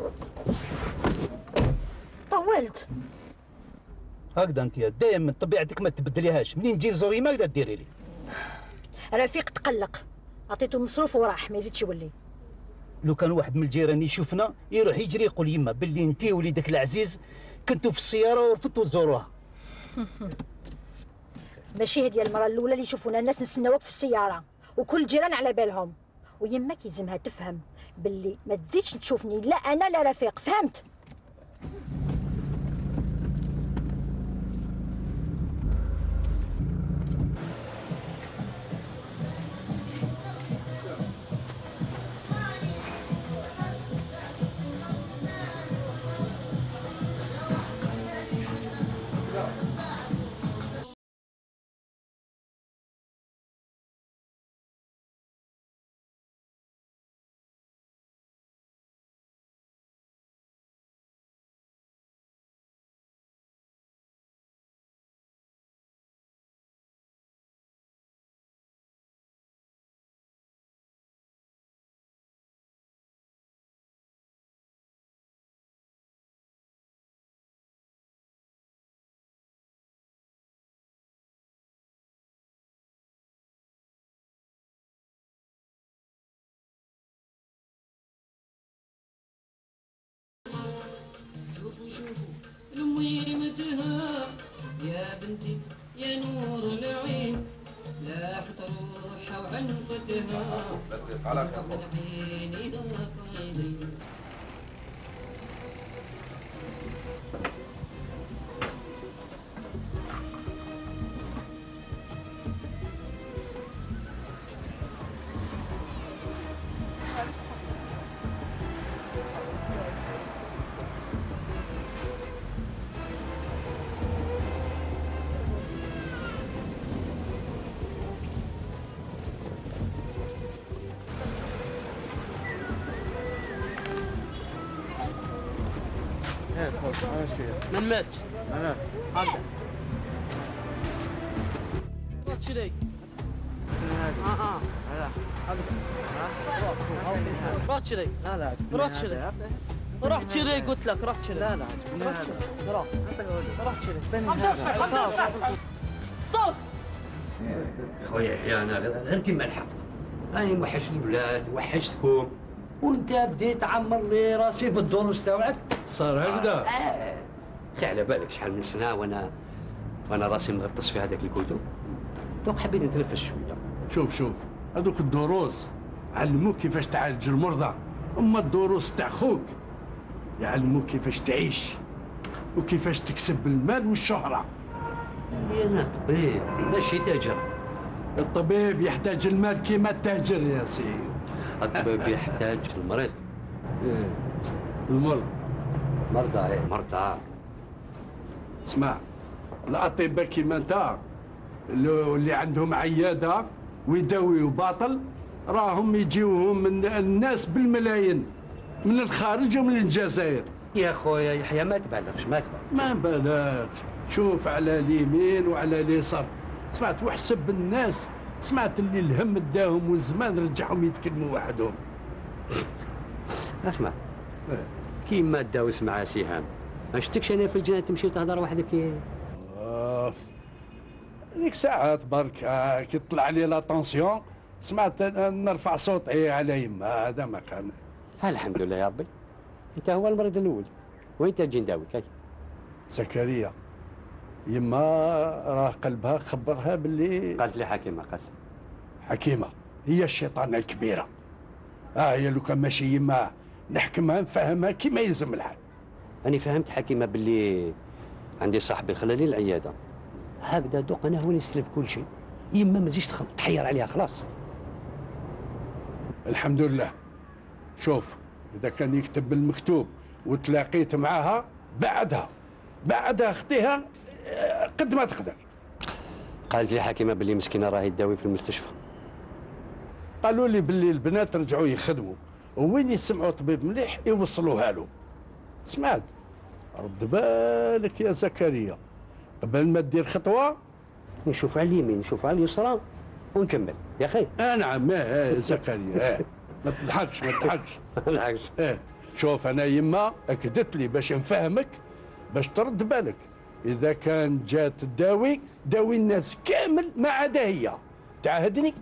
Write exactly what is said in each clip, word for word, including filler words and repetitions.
طولت هكذا انت دائما طبيعتك ما تبدليهاش، منين تجي نزوري ما هكذا ديري لي. رفيق تقلق، عطيته المصروف وراح ما يزيدش يولي. لو كان واحد من الجيران يشوفنا يروح يجري يقول يما باللي انت ووليدك العزيز كنتوا في السياره ورفضتوا تزوروها. ماشي هذه المره الاولى اللي يشوفونا الناس نستناوك في السياره، وكل الجيران على بالهم. ويماك يلزمها تفهم باللي ما تزيدش تشوفني لا انا لا رفيق، فهمت؟ لميمتها يا بنتي يا نور العين، لاحت روحها وعنقتها من عينها فايدين. من مات؟ انا هذا روح شري. اه اه لا روح شري. لا لا روح شري. روح شري قلت لك روح شري. لا لا روح روح شري. صوت خويا يحيى انا غير كيما لحقت، راني موحش الولاد وحشتكم، وانت بديت تعمر لي راسي بالدروس تاوعك. صار هكذا؟ آه. خي على بالك شحال من سنه وانا وانا راسي مغطس في هذاك الكتب، دوك حبيت نتنفس شويه. شوف شوف هذوك الدروس علموك كيفاش تعالج المرضى، اما الدروس تاع خوك يعلموك كيفاش تعيش وكيفاش تكسب المال والشهره. انا طبيب ماشي تاجر. الطبيب يحتاج المال كيما التاجر يا سيدي. الطبيب يحتاج المريض. إيه. المرض مرضى عليه مرضى. اسمع، الاطباء كيما انت اللي عندهم عياده ويداويوا باطل راهم يجيوهم من الناس بالملايين من الخارج ومن الجزائر. يا خويا يحيى ما تبالغش ما تبالغش. ما نبالغش، شوف على اليمين وعلى اليسار. سمعت وحسب الناس، سمعت اللي الهم داهم والزمان رجعهم يتكلموا وحدهم. اسمع كيما داوس مع سهام، ما شفتكش انا في الجنة تمشي وتهضر وحدك. اوف هذيك ساعات برك كي طلع لي لا طونسيون سمعت نرفع صوتي على يما، هذا ما كان. الحمد لله يا ربي، انت هو المريض الاول وانت تجي نداوي كاي. زكريا يما راه قلبها خبرها باللي قالت لي حكيمه قالت حكيمه هي الشيطانه الكبيره. اه هي لو كان ماشي يما نحكمها نفهمها كيما يلزم الحال. أنا فهمت حكيمة باللي عندي صاحبي خلى لي العيادة هكذا، دوق أنا هو اللي نستلف كل شيء، يما ما تزيدش تحير عليها خلاص. الحمد لله. شوف إذا كان يكتب بالمكتوب وتلاقيت معاها بعدها بعدها اختيها قد ما تقدر. قالت لي حكيمة باللي مسكينة راهي تداوي في المستشفى. قالوا لي باللي البنات رجعوا يخدموا، وين يسمعوا طبيب مليح يوصلوها له. سمعت؟ رد بالك يا زكريا، قبل ما تدير خطوه نشوف على اليمين نشوف على اليسرى ونكمل يا اخي. اه نعم. اه زكريا اه ما تضحكش ما تضحكش ما تضحكش. اه شوف انا يما اكدت لي باش نفهمك باش ترد بالك، اذا كان جات تداوي داوي الناس كامل ما عدا هي، تعهدني.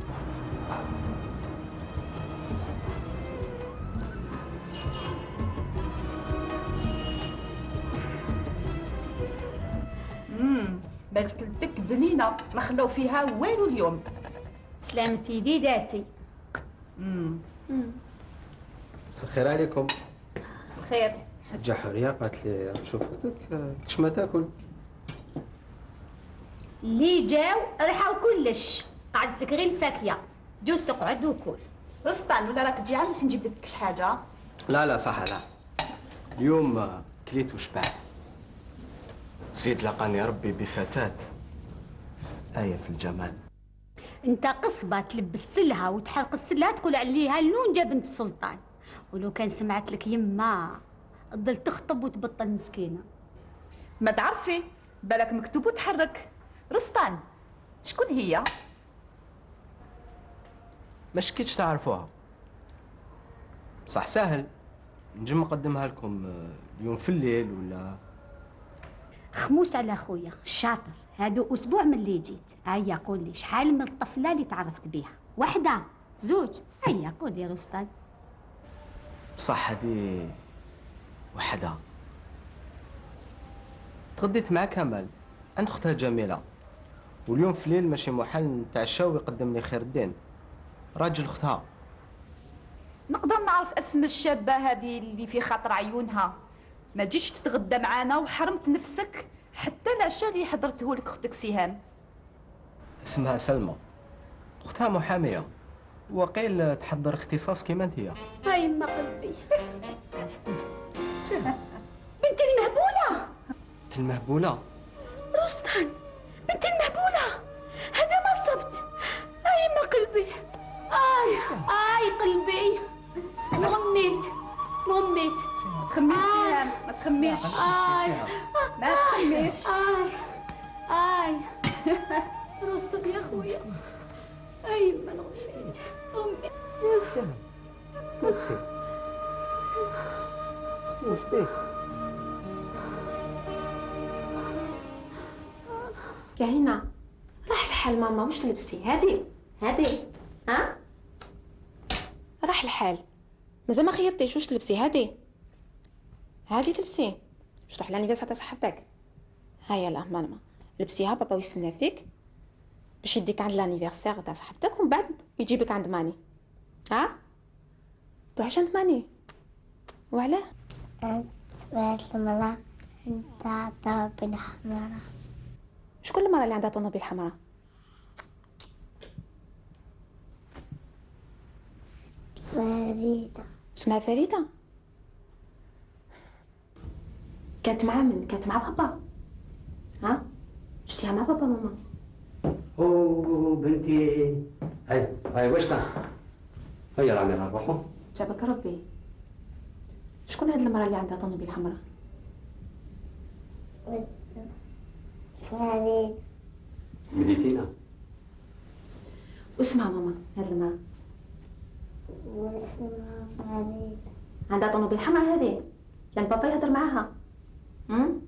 امم ماكلتك بنينه ما خلاو فيها والو اليوم. سلامة يدي داتي. امم مساء الخير عليكم. مساء الخير. حاجة حورية قالت لي شوف اختك كش ما تاكل. اللي جاو ريحاو كلش، قعدت لك غير فاكيه، جوز تقعد وكل. رستان ولا راك تجي عاد نجيب لك شي حاجه؟ لا لا صح لا، اليوم كليت وشبعت. زيد لقاني ربي بفتاة آية في الجمال. انت قصبه تلبس لها وتحرق لها تقول عليها اللونجه بنت السلطان، ولو كان سمعت لك يما تضل تخطب وتبطل مسكينه. ما تعرفي بالك مكتوب وتحرك. رستان شكون هي؟ ما شكيتش تعرفوها، صح سهل نجم نقدمها لكم اليوم في الليل ولا. خموس على خويا شاطر، هادو اسبوع من اللي جيت. هيا قول لي شحال من الطفله اللي تعرفت بيها؟ وحده زوج؟ هيا قول لي رستان. بصح هذه وحدها تغديت مع كمال عند اختها جميله، واليوم في الليل ماشي محل نتعشاو ويقدم لي خير الدين راجل اختها. نقدر نعرف اسم الشابه هذه اللي في خاطر عيونها؟ ما تجيش تتغدى معانا وحرمت نفسك حتى العشاء اللي حضرته لك اختك سهام. اسمها سلمى، اختها محاميه، وقيل تحضر اختصاص كيما انت هي. هاي ما قلبي. بنت المهبوله. بنت المهبوله؟ رستان بنت المهبوله، هذا ما صبت. هاي ما قلبي. اي اي قلبي، نغميت نغميت. تخميش سهام، ما تخميش. اي ما تخميش. اي اي رستم يا خويا. اي ما نغميت نغميت. يا سهام نفسي اختي وش بيك؟ كاينة راح الحال ماما، وش تلبسي؟ هادي هادي ها؟ راح الحال مازال ما خيرتيش وش تلبسي. هادي هادي تلبسي باش تروح لانيفرسير تاع صاحبتك. هيا لا ماما لبسيها، بابا يستنى فيك باش يديك عند لانيفرسير تاع صاحبتك ومن بعد يجيبك عند ماني. ها تروحيش عند ماني؟ وعلاه؟ سمعت المرأة نتاع طوابين حمراء. شكون المرأة اللي عندها طوموبيل حمراء؟ فريدة. اسمها فريدة؟ كانت مع من؟ كانت مع بابا؟ ها؟ شتيها مع بابا ماما؟ اوه بنتي، هاي هاي واش صار؟ هيا راني نروحوا. جابك ربي. شكون هاد المرأة اللي عندها طوموبيل حمراء؟ فريدة. بديتينا؟ واسمها ماما هاد المرأة؟ واسمها فريدة. عندها طوموبيل حمراء هادي؟ لان بابا يهضر معاها. امم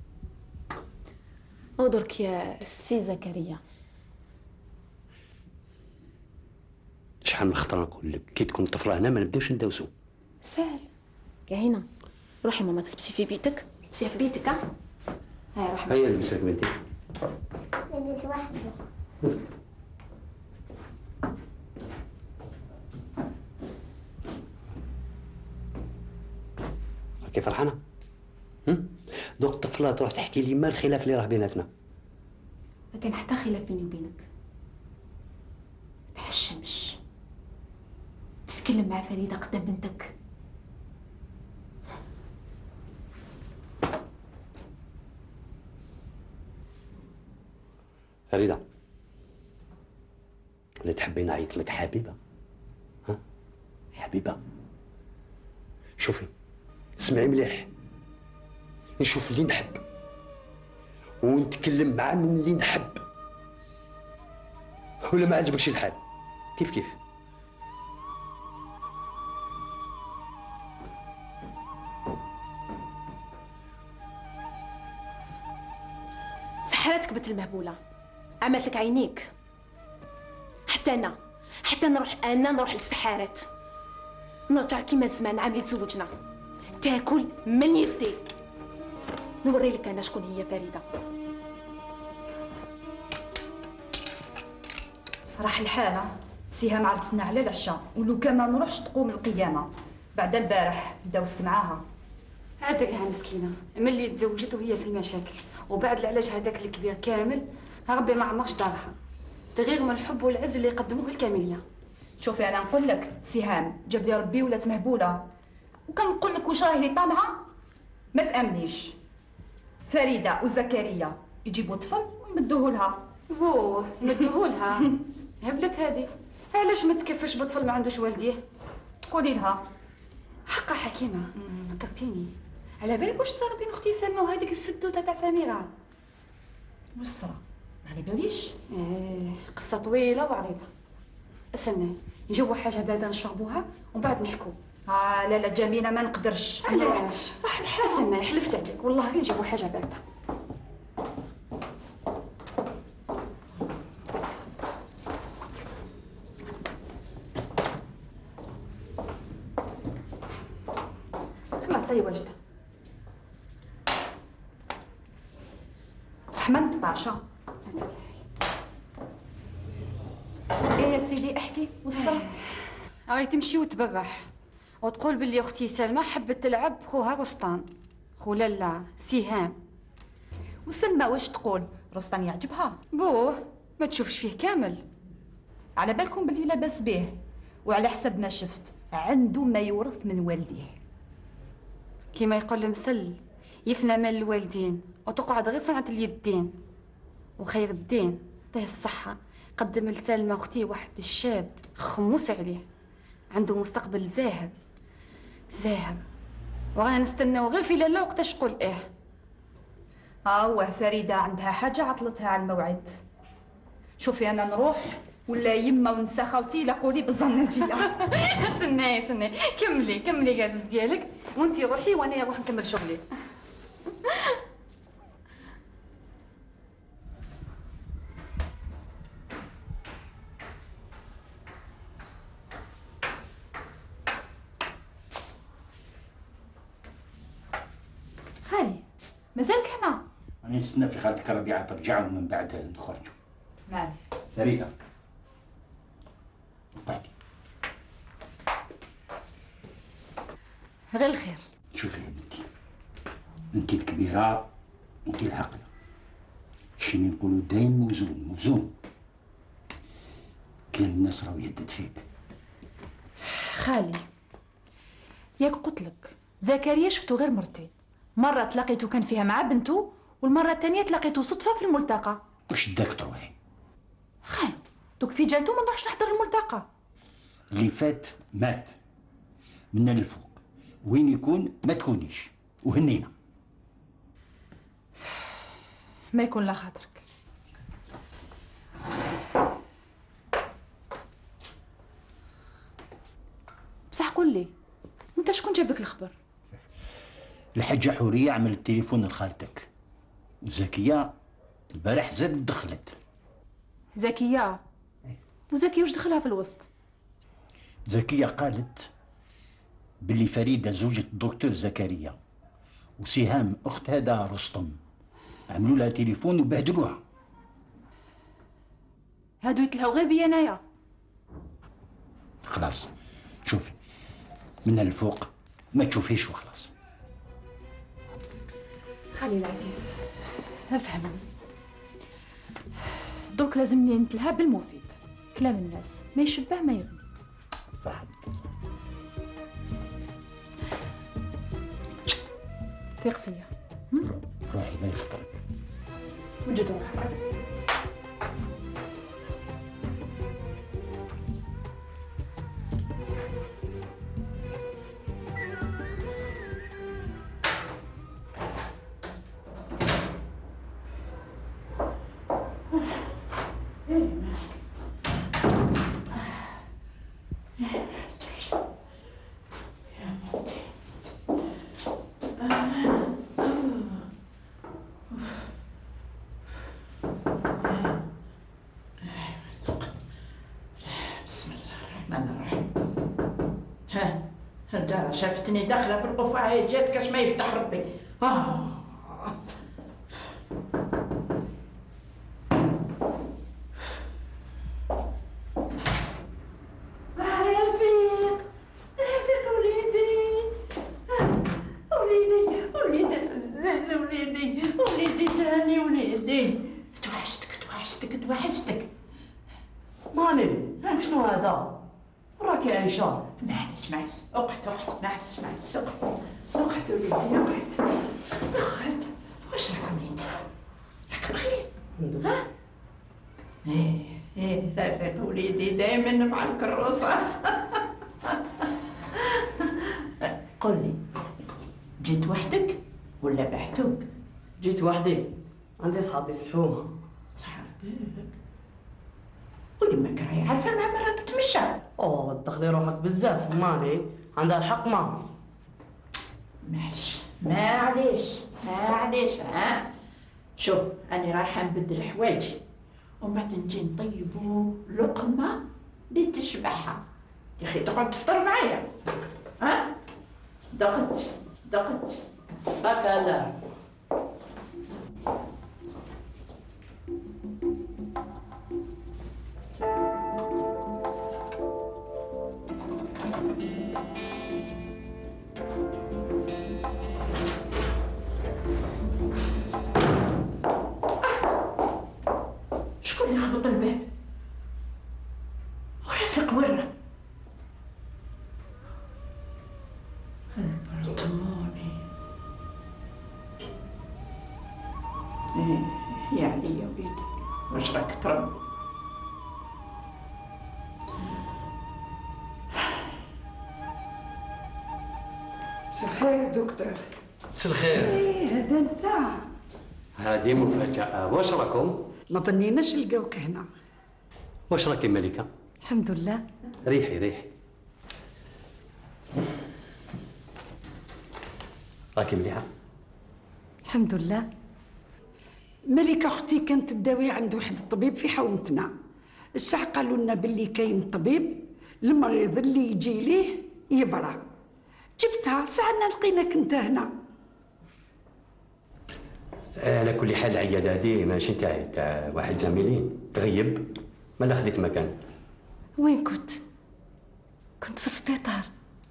ودرك يا سي زكريا. شحال من خطره نقول لك كي تكون طفله هنا ما نبداوش ندوسو. سهل كاينه. روحي ماما تلبسي في بيتك، لبسيها في بيتك. ها هيا روحي. هيا نلبسك بنتي. لبس وحدي. راكي فرحانه؟ هم؟ دوك الطفله تروح تحكي لي ما الخلاف اللي راه بيناتنا. ما كان حتى خلاف بيني وبينك. تحشمش تتكلم مع فريده قدام بنتك. فريده ولا تحبين نعيط لك حبيبه؟ ها حبيبه شوفي اسمعي مليح، نشوف اللي نحب ونتكلم معاه من اللي نحب، ولا ما عجبكش الحال كيف كيف. سحراتك بنت المهبوله، عملت لك عينيك. حتى انا حتى نروح انا نروح للسحارات، نرجع كيما زمان عام اللي تزوجنا، تاكل من يدي. نوري لك انا شكون هي فريده. راح الحالة سيهام عرضتنا على العشاء، ولو كان ما نروحش تقوم القيامة. بعد البارح داوزت معاها. عادلها مسكينة، ملي تزوجت وهي في المشاكل، وبعد العلاج هذاك الكبير كامل ربي ما عمرش دارها. تغير من الحب والعز اللي يقدموه الكاملية. شوفي انا نقول لك سيهام جاب لي ربي ولات مهبولة، وكان نقول لك واش راهي طامعة ما تأمنيش. فريدة وزكريا يجيبوا طفل ويمدوه لها. اوه يمدوه لها. هبلت هذه، علاش ما تكفش بطفل ما عندوش والديه؟ قولي لها. حقا حكيمه، فكرتيني. على بالك واش صار بين اختي سلمى وهذيك السدوته تاع سميره؟ واش صرا؟ ما على باليش. ايه قصه طويله وعريضه. استنى نجيبوا حاجه بارده نشربوها ومن بعد نحكوا. اه لا لا جميله ما نقدرش. علاش؟ راح الحال. استنى حلفت عليك والله غير نجيبوا حاجه بارده. خلاص هي واجده. بصح ما نتبعش. ايه يا سيدي احكي وصل. راهي تمشي وتبرح وتقول باللي اختي سلمى حبت تلعب خوها رستان. خو لالا سيهام. وسلمى واش تقول؟ رستان يعجبها؟ بوه ما تشوفش فيه كامل. على بالكم باللي لاباس به، وعلى حسب ما شفت عنده ما يورث من والديه. كيما يقول المثل يفنى مال الوالدين وتقعد غير صنعة اليدين. وخير الدين عطيه الصحة قدم لسلمى اختي واحد الشاب خموس عليه، عنده مستقبل زاهر زاهر، ورانا نستناو غير في لالا وقتاش تقول ايه. اه فريدة عندها حاجة عطلتها على الموعد. شوفي انا نروح ولا يما ونسى خوتي لا قولي بالظن نجيها. سناي سناي كملي كملي كازوز ديالك وانتي روحي وانا نروح نكمل شغلي. خالي مازالك هنا؟ أنا نستنى في خالتك ربيعة ترجع ومن بعدها نخرجوا. مالي فريدة قعدي. غير الخير. شوفي يا بنتي، انت الكبيرة وانت العاقلة، شنو نقولوا دايم موزون موزون. كلام الناس راهو يهدد فيك. خالي ياك قلت لك زكريا شفتو غير مرتين، مرة تلاقيتو كان فيها مع بنته، والمرة الثانية تلاقيتو صدفة في الملتقى. واش داك تروحي؟ خالو دوك في جالتو ما نروحش نحضر الملتقى. اللي فات مات منا للفوق، وين يكون ما تكونيش وهنينا. ما يكون لا خاطرك. بصح قول لي انت شكون جاب لك الخبر؟ الحاجة حورية عملت تليفون لخالتك، وزكية البارح زاد دخلت. زكية؟ وزكية واش دخلها في الوسط؟ زكية قالت باللي فريدة زوجة الدكتور زكريا وسهام أخت هذا رستم عملوا لها تليفون وبهدلوها. هادو يتلهوا غير بيا انايا. خلاص شوفي من الفوق ما تشوفيش وخلاص. خلي العزيز افهم، درك لازمني نتلها بالمفيد. كلام الناس ما يشبه ما يغني. صح. ثق فيا. روحي لا يسترك. وجد روحك. الدار شافتني داخله بالقفاعه جات كاش ما يفتح ربي. اه رفيق رفيق وليدي وليدي وليدي العزاز وليدي وليدي جاني وليدي. توحشتك توحشتك توحشتك. مالي شنو هذا؟ راكي عايشه؟ معليش معليش اقعد اقعد معليش معليش اقعد اقعد وليدي اقعد اقعد. واش راكم وليدي؟ راك بخير؟ الحمد لله. ايه ايه رافق وليدي دايما مع الكروسه. قل لي جيت وحدك ولا بعتوك؟ جيت وحدي، عندي صحابي في الحومه. صحابك؟ ولي ما راهي عارفه مع مرة تتمشى. اوه تدخلي روحك بزاف. مالي عندها الحق ماما. معليش معليش معليش. ها شوف أنا رايحة نبدل حوايجي ومن بعد نجي نطيبو لقمة اللي تشبعها. يا أخي تقعد تفطر معايا. ها دقت دقت هكا لا. شكون اللي خبط الباب؟ ورافق ورا. البرطماني. ايه يا علي يا وليدي واش راك تربي؟ مساء الخير يا دكتور. مساء الخير. ايه هذا انت. هذه مفاجأة. واش راكم؟ ما ظنيناش نلقاوك هنا. واش راكي ملكة؟ الحمد لله. ريحي ريحي. راكي مليحة؟ الحمد لله. ملكة أختي كانت تداوي عند واحد الطبيب في حومتنا. الساعة قالوا لنا باللي كاين طبيب المريض اللي يجي ليه يبرى. جبتها ساعنا لقيناك انت هنا. على كل حال العيادة هذه ماشي تاعي، تاع واحد زميلي تغيب، مالا خديت مكان. وين كنت؟ كنت في السبيطار.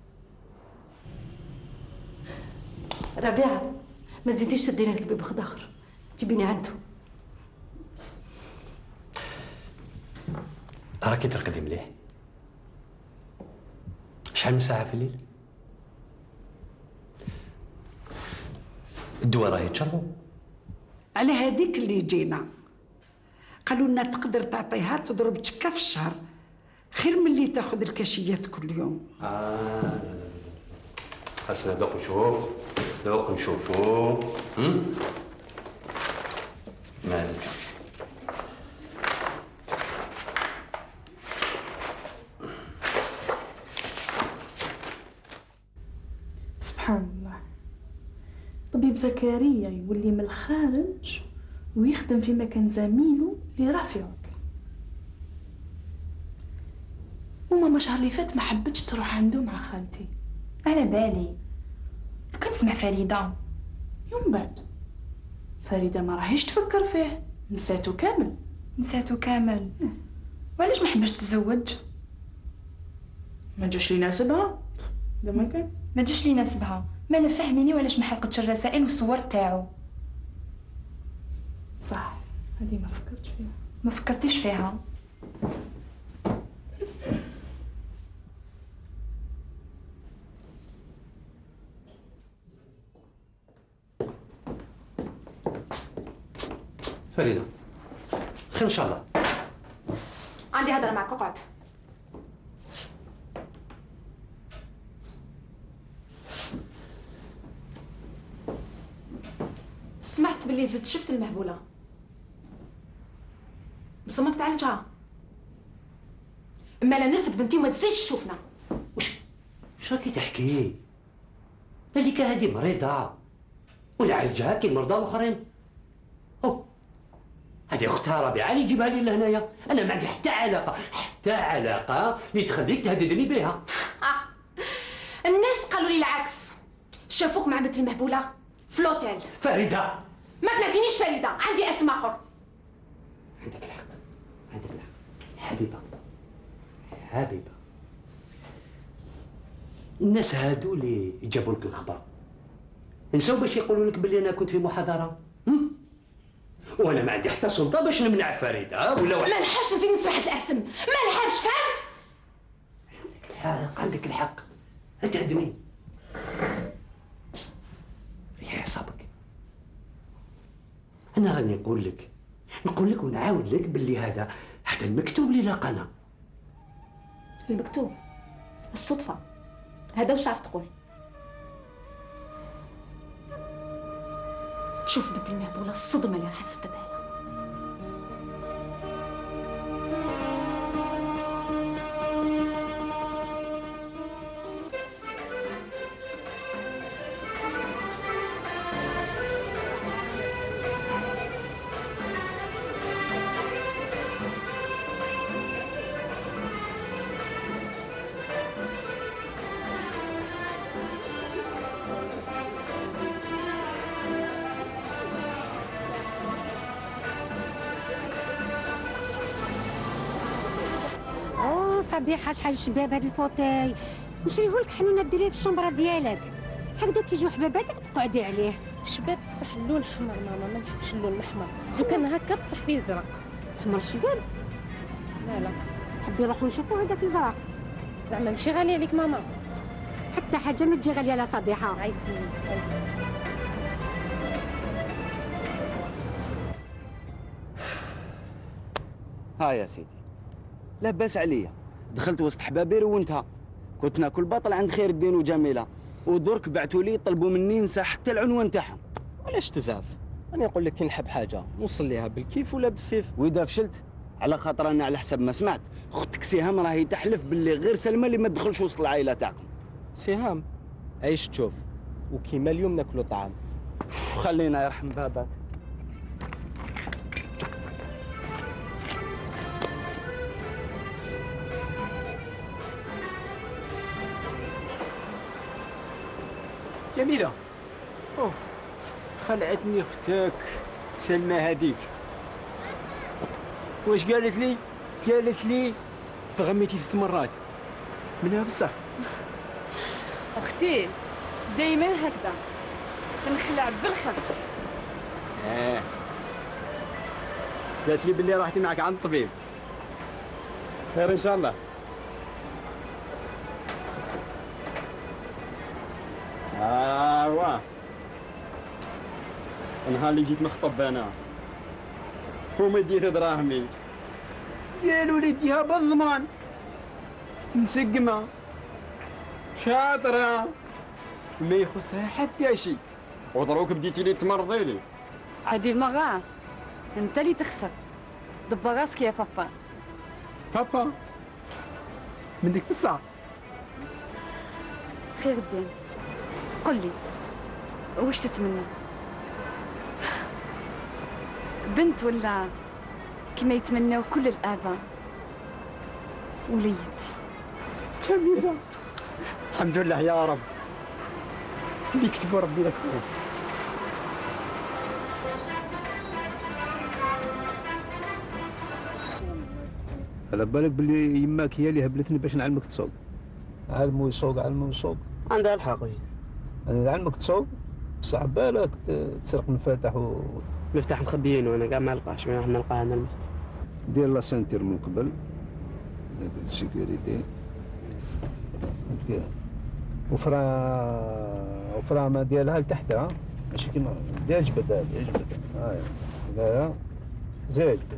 ربيعة ما تزيديش تديني الطبيب خضار، جيبيني عنده. راكي ترقدي مليح؟ شحال من ساعة في الليل؟ الدواء راه يتشربوا. على هذيك اللي جينا قالوا لنا تقدر تعطيها تضرب تشكه في الشهر، خير من اللي تاخذ الكاشيات كل يوم. آه لا لا لا خاصنا دوق نشوف دوق نشوفو. هم؟ مالك؟ سبحان الله، طبيب زكريا يولي من الخارج ويخدم في مكان زميله اللي راه في عطلة. وماما شهر اللي فات ما حبتش تروح عنده مع خالتي. على بالي كنت تسمع فريدة يوم بعد فريدة ما راهيش تفكر فيه، نساتو كامل. نساتو كامل؟ وعلاش ما حبش تتزوج؟ ما جاش لي ناسبها. ده ما كان ما جاش لي ناسبها. ما لا فهميني وعلاش ما حرقتش الرسائل والصور تاعو. صح، هذه ما فكرتش فيها. ما فكرتيش فيها؟ فريدة خير ان شاء الله. عندي هضره معك، اقعد. سمعت باللي زدت شفت المهبوله، مصمم تعالجها. اما لا نرفد بنتي وما تزيدش تشوفنا. وش وش راكي تحكي؟ ملكة هذه مريضة ولا عالجها كي المرضى الاخرين. أوه. هذه اختها ربيعة اللي تجيبها لي لهنايا، انا ما عندي حتى علاقة حتى علاقة اللي تخليك تهددني بها. الناس قالوا لي العكس، شافوك مع بنت المهبوله في لوتيل. فريده ما تنادينيش فريده، عندي اسم اخر. عندك الحق، عندك الحق. حبيبه حبيبه، الناس هادو اللي جابوا لك الخبر نساو باش يقولوا لك بلي انا كنت في محاضره، هم؟ وانا ما عندي حتى سلطه باش نمنع فريده ولا واحد. ما نحبش نزيد نسمع هاد الاسم، ما نحبش، فهمت؟ عندك الحق، عندك الحق، اتهدني. ريحي اعصابك. انا راني نقول لك نقول لك ونعاود لك باللي هذا هذا المكتوب اللي لاقانا. المكتوب الصدفه، هذا واش عرفت تقول؟ تشوف بنت المهبوله الصدمه اللي راح نسببها لها. صبيحه شحال الشباب هاد الفوتاي، نشريهولك حنونه ديريه في الشومبره ديالك، هكذا كيجيو حباباتك تقعدي عليه. شباب بصح اللون احمر ماما، ما نحبش اللون الاحمر، وكان هكا بصح فيه زرق. احمر الشباب؟ لا لا، حبي نروحو نشوفو هذاك الزرق. زعما ماشي غالي عليك ماما؟ حتى حاجه ما تجي غاليه على صبيحه. عايسين ها يا سيدي، لاباس عليا، دخلت وسط حبابيري وانتهى، كنت ناكل باطل عند خير الدين وجميله، ودرك بعثوا لي طلبوا مني ننسى حتى العنوان تاعهم. علاش تزعف؟ انا نقول لك كي نحب حاجه نوصل ليها بالكيف ولا بالسيف. واذا فشلت على خاطر انا على حسب ما سمعت اختك سهام راهي تحلف باللي غير سلمى اللي ما تدخلش وسط العائله تاعكم. سهام عيش تشوف، وكيما اليوم ناكلوا طعام. خلينا يرحم باباك. جميلة، اوف خلعتني اختك سلمى هذيك. واش قالت لي؟ قالت لي تغميتي ست مرات منها بصح. اختي دايما هكذا كنخلع بالخف. اه قالت لي باللي رحتي معك عند الطبيب. خير ان شاء الله. ايوا النهار اللي جيت نخطب انا وما ديت دراهمي قالوا لي ديها بالضمان، مسقمه شاطره ما يخصها حتى شي، ودروك بديتي لي تمرضي لي. هذه المره انت اللي تخسر، دبر راسك يا بابا. بابا منك في الساعه. خير الدين، قل لي واش تتمنى؟ بنت ولا كما يتمناو كل الآباء وليد؟ جميلة، الحمد لله يا رب اللي كتبوا ربي لك. على بالك باللي يماك هي اللي هبلتني باش نعلمك تسوق. علمو يسوق علمو يسوق. عندها الحق. انا نعلمك تسوق بصح بالك تسرق مفاتح و مفتاح مخبيين وانا كاع ما لقاش، ما نلقاه انا المفتاح. دير لا سنتير من قبل، دير السيكوريتي وفرا وفرامه ديالها لتحتها، ماشي كيما ديال جبد. هذا جبد هاي هذايا زي جبد.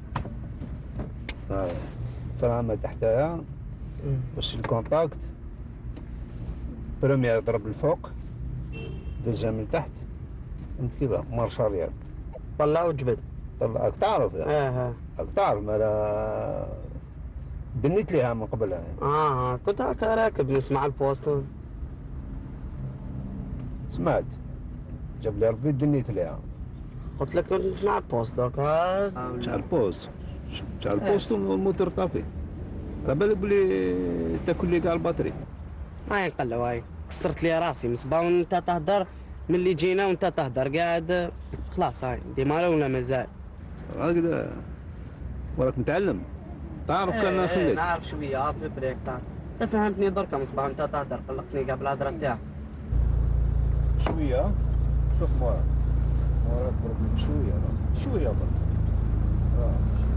هاي فرامه تحتها باش الكونتاكت بريمير يضرب الفوق، دوزيام من تحت، فهمت كيفاه؟ مارش اريير طلع وجبد. طلع راك تعرف يعني. اه راك تعرف مالا دنيت ليها من قبل يعني. اه كنت هكا راكب نسمع البوست. سمعت جاب لي ربي دنيت ليها. قلت لك كنت نسمع البوست دوكا. شعل البوست شعل البوست والموتور طافي، على بالك بلي تاكل لي كاع الباتري. هاي نقلعوا هاي كسرت لي راسي مصباح وانت تهدر ملي جينا وانت تهدر قاعد خلاص هاي ديما ولا مازال هكذا وراك متعلم تعرف كان ايه خليك ايه نعرف شويه عارف بريك تعرف انت فهمتني دركا مصباح انت تهدر قلقتني قبل الهضره تاعك شويه شوف وراك وراك برك شويه راه شويه برك راه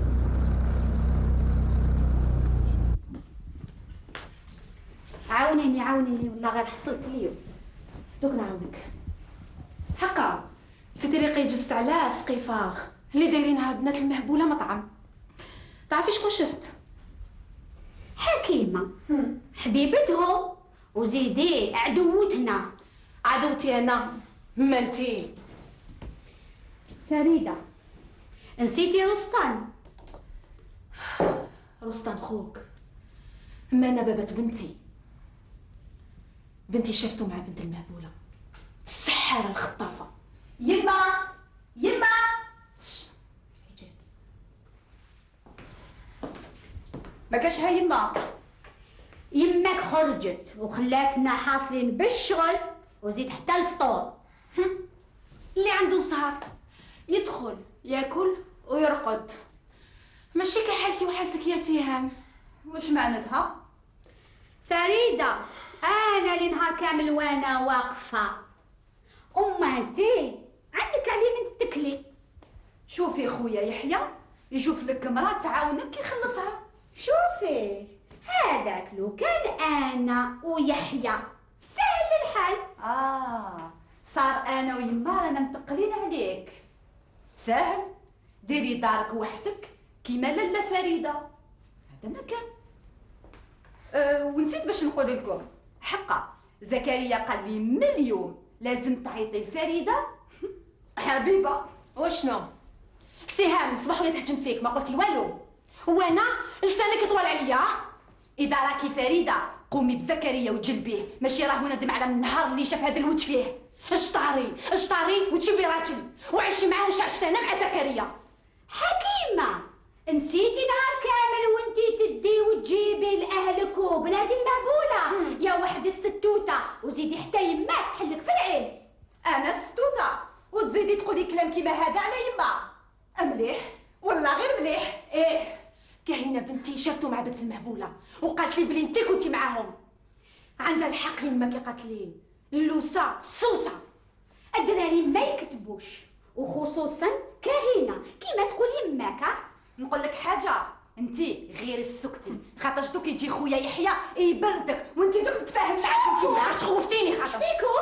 عاونيني عاونيني والله غير حصلت اليوم دوك نعاونك. حقا في طريقي جزت على سقيفاغ اللي دايرينها بنات المهبوله مطعم. تعرفي شكون شفت؟ حكيمه حبيبتهم وزيدي عدوتنا. عدوتي انا ما انتي فريده نسيتي رستان. رستان خوك ما انا بابت بنتي. بنتي شفتو مع بنت المهبوله السحاره الخطافه. يما يما ما كاش هاي يما. يماك خرجت وخلاتنا حاصلين بالشغل وزيد حتى الفطور. اللي عنده زهر يدخل ياكل ويرقد ماشي كحالتي وحالتك يا سهام. وش معناتها؟ فريده انا اللي نهار كامل وانا واقفه. اما انتي عندك عليه من تتكلي. شوفي خويا يحيى يشوف لك مراه تعاونك يخلصها. شوفي هذاك لو كان انا ويحيى سهل الحال. اه صار انا ويما رانا متقلين عليك. ساهل ديري دارك وحدك كيما لاله فريده. هذا ما كان. أه ونسيت باش نقول لكم حقا زكريا قال لي من اليوم لازم تعيطي لفريده حبيبه. وشنو سهام صباح ولا تهجم فيك ما قلتي والو وانا لسانك طوال عليا. اذا راكي فريده قومي بزكريا وجلبيه ماشي راه ندم على النهار اللي شاف هذا الوجه فيه. اشطاري اشطاري وتشوفي راجل وعيشي معاه وش عشت انا مع زكريا. حكيمه نسيتي نهار كامل وانتي تدي وتجيبي لاهلك وبناتي المهبوله. يا وحدي الستوته وزيدي حتى يماك تحلك في العين. انا ستوته وتزيدي تقولي كلام كيما هذا على يما؟ مليح ولا غير مليح؟ ايه كاينه بنتي شافتو مع بنت المهبوله وقالت لي بلي انتي كنتي معاهم. عندها الحق يما كي قالت لي اللوسه سوسه. الدراري ما يكتبوش وخصوصا كاهنه كيما تقول يماك. نقول لك حاجه انتي غير السكتي خاطر دوك يجي خويا يحيى يبردك وانتي دوك متفاهم معاك. انتي خاطر خوفتيني خاطر شبيكو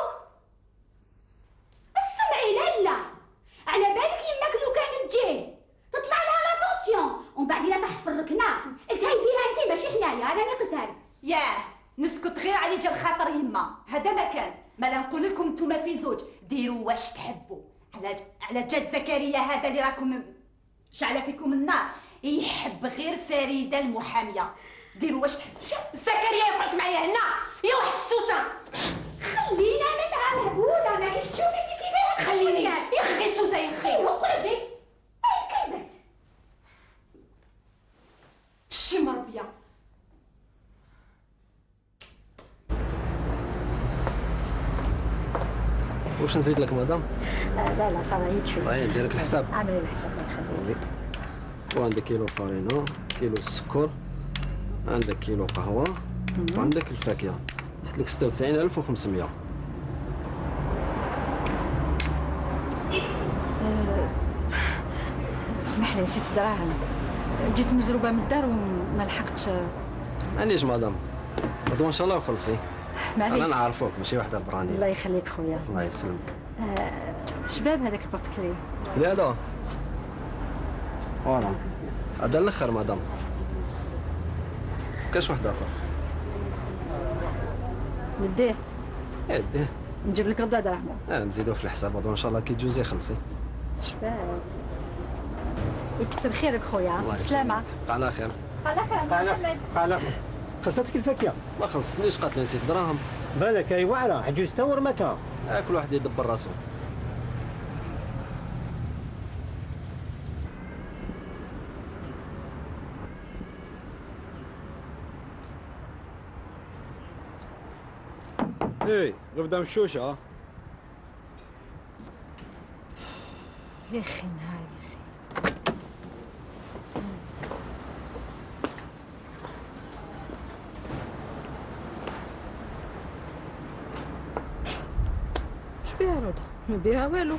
اسمعي لالا على بالك يماك لو كانت تجي تطلع لها لاتونسيون ومن بعد الا طاحت في الركنه قلت هاي بيها انتي ماشي حنايا راني قلت لك. ياه نسكت غير على جال خاطر يما هذا ما كان. مالا نقول لكم نتوما في زوج ديروا واش تحبوا على على جد زكريا هذا اللي راكم شعل فيكم النار يحب غير فريده المحاميه. ديروا واش تحبوا. زكريا يقعد معايا هنا يا واحد السوسه. خلينا منها مهبوله ما كاش تشوفي في كيفاه. خليني يا اخي السوسه يا اخي. ايوا قعدي اي كلمات شي مربيه. واش نزيد لك مدام؟ آه لا لا صراحة شوي. صحيح ندير لك الحساب. اعملي الحساب الله يخليك. وعندك كيلو فارينة، كيلو السكر، عندك كيلو قهوة، وعندك الفاكهة. حط لك ستة وتسعين ألف وخمسمية. أه اسمح لي نسيت الدراهم. جيت مزروبة من الدار وما لحقتش. معليش مدام. غدوة إن شاء الله وخلصي. معليش. أنا نعرفوك ماشي وحدة برانية. الله يخليك خويا. الله يسلمك. أه شباب هذاك البورتكلي. البورتكلي هذا؟ فوالا. هذا الآخر مدام. كاش واحد آخر. نديه. ايه ديه. نجيب لك غدا دراهم. اه نزيدو في الحساب غدوة إن شاء الله كي تجوزي خلصي. شباب. يكثر خيرك خويا. سلامة. على خير. على خير محمد. على خير. خلصتك الفاكهة؟ ما خلصتنيش قالت لي نسيت دراهم. بالك اي واعرة عجوز تور متى؟ آه كل واحد يدبر راسو. ايه غفده مشوشه. يا اخي نهار يا اخي. اش بيها رضا؟ ما بيها والو.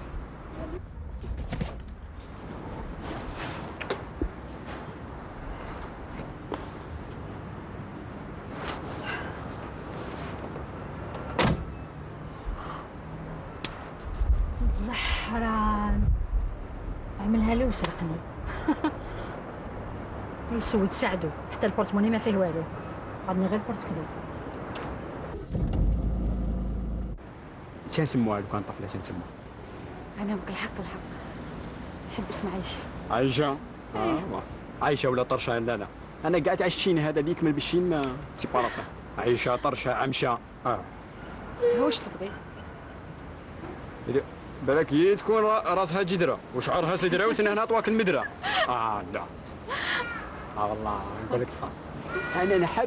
والله حرام، عملها له وسرقني. يسوي تساعدو، حتى البورتموني ما فيه والو، عطني غير بورتكلو. شان سموها لو كان طفله شان سموها؟ انا بك الحق الحق نحب اسم عايشه. عايشه؟ اه عايشه ولا طرشه؟ لا لا انا قاعد على الشين هذا اللي يكمل بالشين ما سي با لافا. عايشه طرشه عمشه. اه واش تبغي؟ بالك هي تكون راسها جدره وشعرها سدره وسنانها هنا طواك المدره. اه لا اه والله نقول لك صح. انا نحب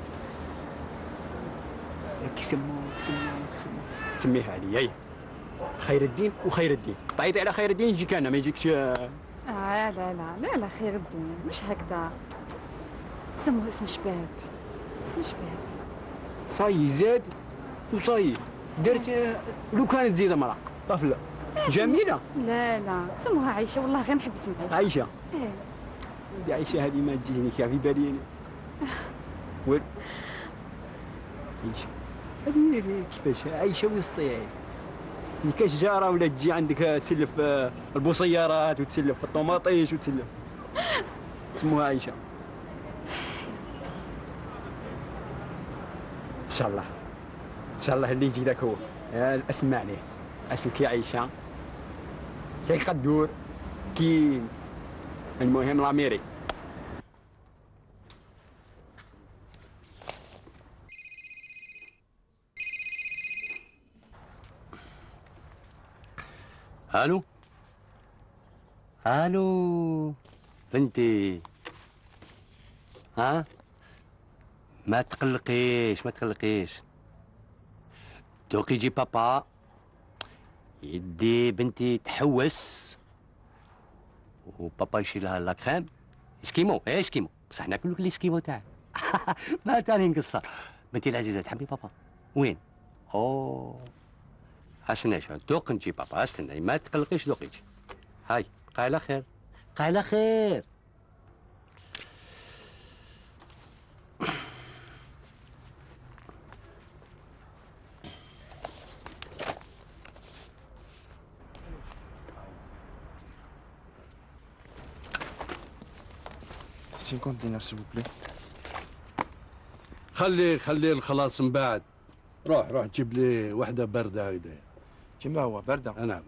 كيسموه كيسموه كيسموه سميها عليا هي خير الدين وخير الدين. طعيتي على خير الدين يجيك انا ما يجيكش. اه لا لا لا لا خير الدين مش هكذا. سموه اسم شباب، اسم شباب. صاي زاد وصاي درت لو كانت زيده مرأة طفله جميله. لا لا سموها عايشه والله غير نحب اسم عايشه. عايشه؟ ايه دي عايشه هذه ما تجيني كيف في بالي انا. وين عايشه هذه كيفاش عايشه وسطي اللي كشجاره ولا تجي عندك تسلف البوصيارات وتسلف الطوماطيش وتسلف سموها عايشه. ان شاء الله ان شاء الله اللي يجي لك هو الاسم عليه اسم كي عايشه كي قدور كي المهم لاميري. الو الو بنتي، ها ما تقلقيش ما تقلقيش. دوك يجي بابا يدي بنتي تحوس وبابا يشيل لها لاكريم اسكيمو. ايه اسكيمو بصح ناكل لك الاسكيمو تاعك. ما تاني نقصر. بنتي العزيزه تحبي بابا؟ وين؟ اوه استنى شويه دوق نجي بابا. استنى ما تقلقيش دوق يجي. هاي بقى على خير بقى على خير. cinquante دينار سيل بلي. خلي خلي الخلاص من بعد. روح روح جيب لي وحده بارده هيدا. كيما هو بارده؟ نعم.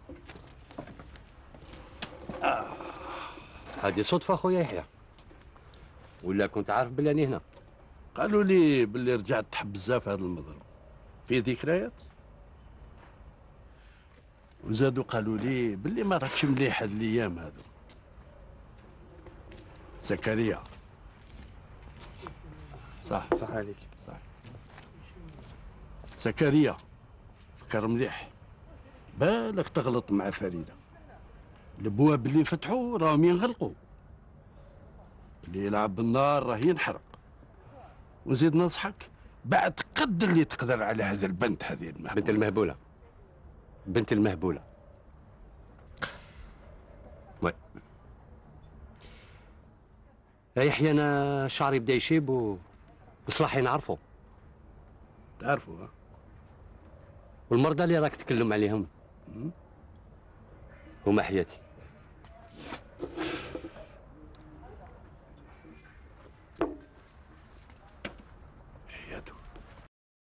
آه. هذه صدفه خويا يحيى ولا كنت عارف بلي راني هنا؟ قالوا لي باللي رجعت تحب بزاف هذا المضرب. في ذكريات؟ وزادوا قالوا لي باللي ما راكش مليح هاد الايام هذو. زكريا صح صح عليك صح. زكريا فكر مليح، بالك تغلط مع فريده. الابواب اللي فتحوا راهم ينغلقوا، اللي يلعب بالنار راه ينحرق. وزيد ننصحك بعد قد اللي تقدر على هذا البنت هذه المهبولة. بنت المهبوله بنت المهبوله. وي يا يحيى انا شعري بدا يشيب وصلاحي نعرفه. تعرفوا ها؟ والمرضى اللي راك تكلم عليهم هما حياتي.